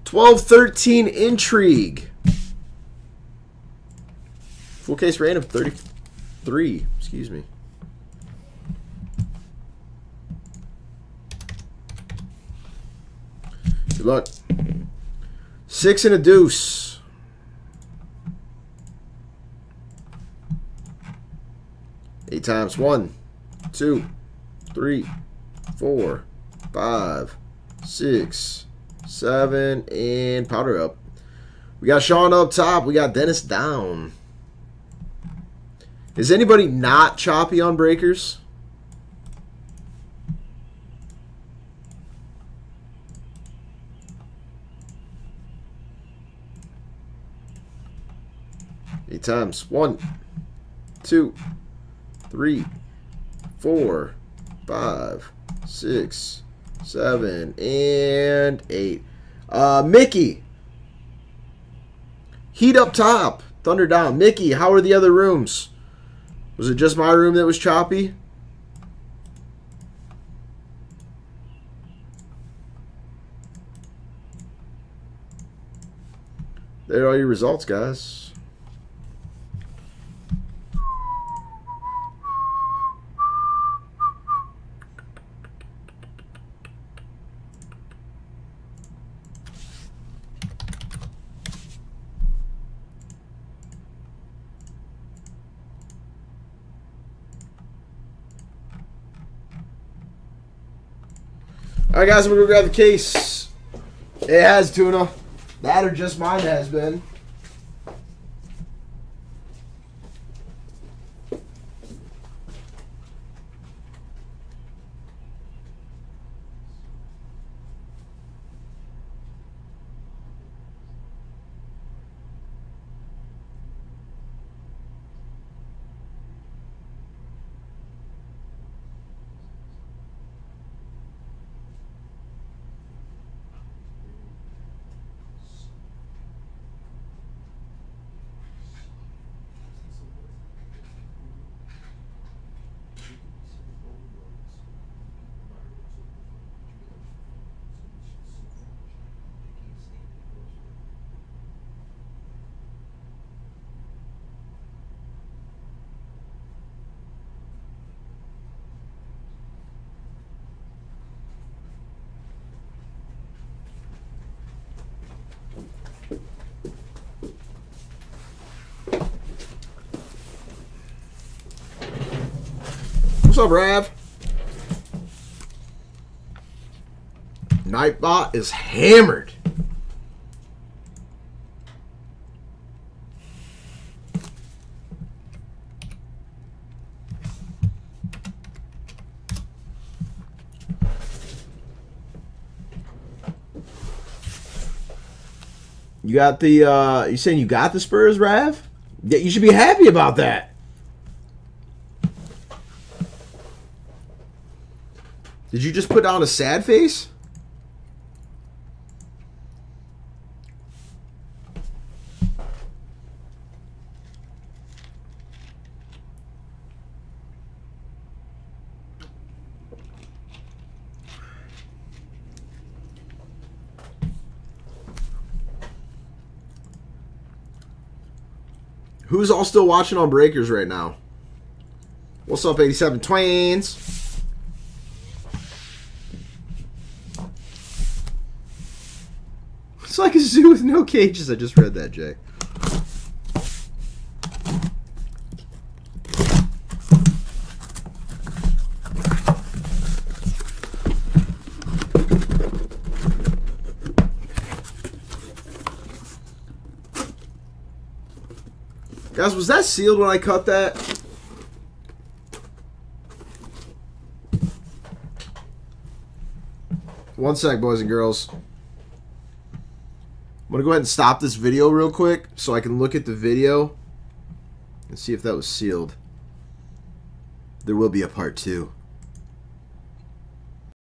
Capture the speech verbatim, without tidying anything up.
twelve thirteen Intrigue. Full case random thirty-three. Excuse me. Good luck. Six and a deuce. Eight times. One, two, three, four, five, six, seven, and powder up. We got Sean up top. We got Dennis down. Is anybody not choppy on breakers? Eight times. One, two, three, four, five, six, seven, and eight. Uh, Mickey. Heat up top. Thunder down. Mickey, how are the other rooms? Was it just my room that was choppy? There are all your results, guys. All right, guys, I'm going to go grab the case. It has tuna. That or just mine has been. What's up, Rav? Nightbot is hammered. You got the, uh, you saying you got the Spurs, Rav? Yeah, you should be happy about that. Did you just put on a sad face? Who's all still watching on Breakers right now? What's up, eighty-seven Twains? It's like a zoo with no cages. I just read that, Jay. Guys, was that sealed when I cut that? One sec, boys and girls. I'm going to go ahead and stop this video real quick so I can look at the video and see if that was sealed. There will be a part two.